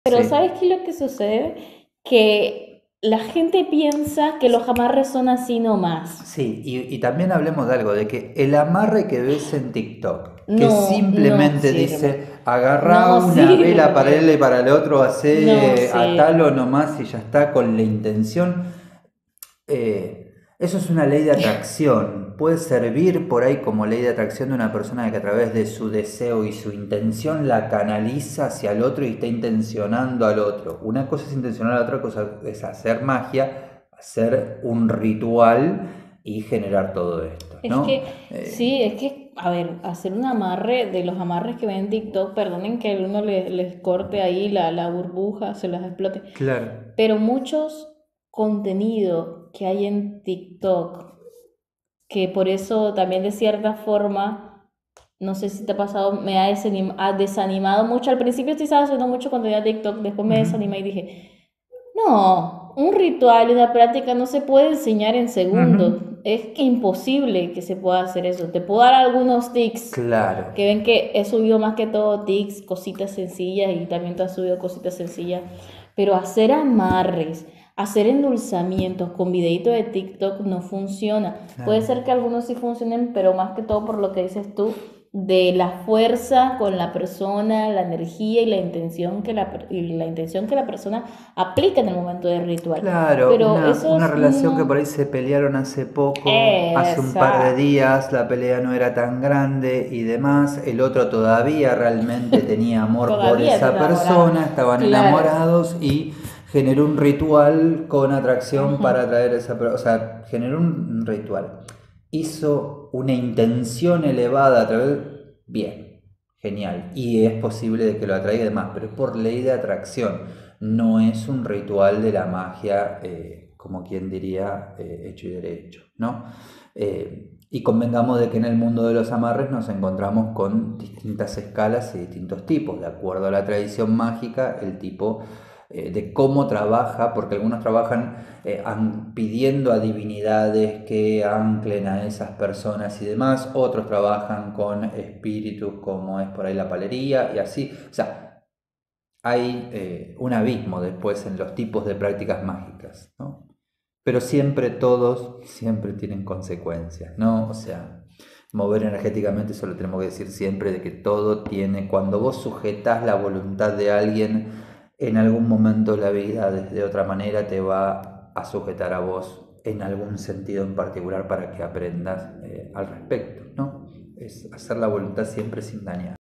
Pero Sí, ¿sabes qué es lo que sucede? Que la gente piensa que los amarres son así nomás. sí, y también hablemos de algo, de que el amarre que ves en TikTok, que No, no simplemente sirve. dice, agarrá No una vela para él y sirve. para el otro, No hace a tal o sirve. nomás y ya está con la intención. Eso es una ley de atracción. Puede servir por ahí como ley de atracción de una persona que a través de su deseo y su intención la canaliza hacia el otro y está intencionando al otro. Una cosa es intencionar a la otra cosa es hacer magia, hacer un ritual y generar todo esto, Es ¿no? que, sí, es que, a ver, hacer un amarre de los amarres que ven en TikTok, perdonen que uno les corte ahí la burbuja, se las explote, Claro. pero muchos contenido que hay en TikTok, que por eso también de cierta forma, no sé si te ha pasado, me ha desanimado mucho. Al principio sí estaba haciendo mucho contenido de TikTok, después me Ujú. desanimé y dije, no, un ritual y una práctica no se puede enseñar en Ujú. segundos. Es que imposible que se pueda hacer eso. Te puedo dar algunos tics Claro. que ven que he subido más que todo tics, cositas sencillas y también te has subido cositas sencillas. Pero hacer amarres, hacer endulzamientos con videito de TikTok no funciona. Puede Claro. ser que algunos sí funcionen, pero más que todo por lo que dices tú, de la fuerza con la persona, la energía y la intención que la persona aplica en el momento del ritual. Claro, Pero una esos relación que por no... ahí se pelearon hace poco, hace un par de Exacto. días, la pelea no era tan grande y demás, el otro todavía realmente tenía amor por Todavía está esa enamorada. persona, estaban Claro. enamorados y generó un ritual con atracción Ujú. para atraer a esa persona, o sea, generó un ritual. Hizo una intención elevada a través... Bien, genial. Y es posible de que lo atraiga y demás, pero es por ley de atracción. No es un ritual de la magia, como quien diría, hecho y derecho, ¿no? Y convengamos de que en el mundo de los amarres nos encontramos con distintas escalas y distintos tipos, de acuerdo a la tradición mágica, el tipo de cómo trabaja, porque algunos trabajan pidiendo a divinidades que anclen a esas personas y demás, otros trabajan con espíritus como es por ahí la palería y así, o sea, hay un abismo después en los tipos de prácticas mágicas, ¿no? Pero siempre todos, siempre tienen consecuencias, ¿no? O sea, mover energéticamente, eso lo tenemos que decir siempre, de que todo tiene, cuando vos sujetás la voluntad de alguien, en algún momento de la vida, de otra manera, te va a sujetar a vos en algún sentido en particular para que aprendas al respecto, ¿no? Es hacer la voluntad siempre sin dañar.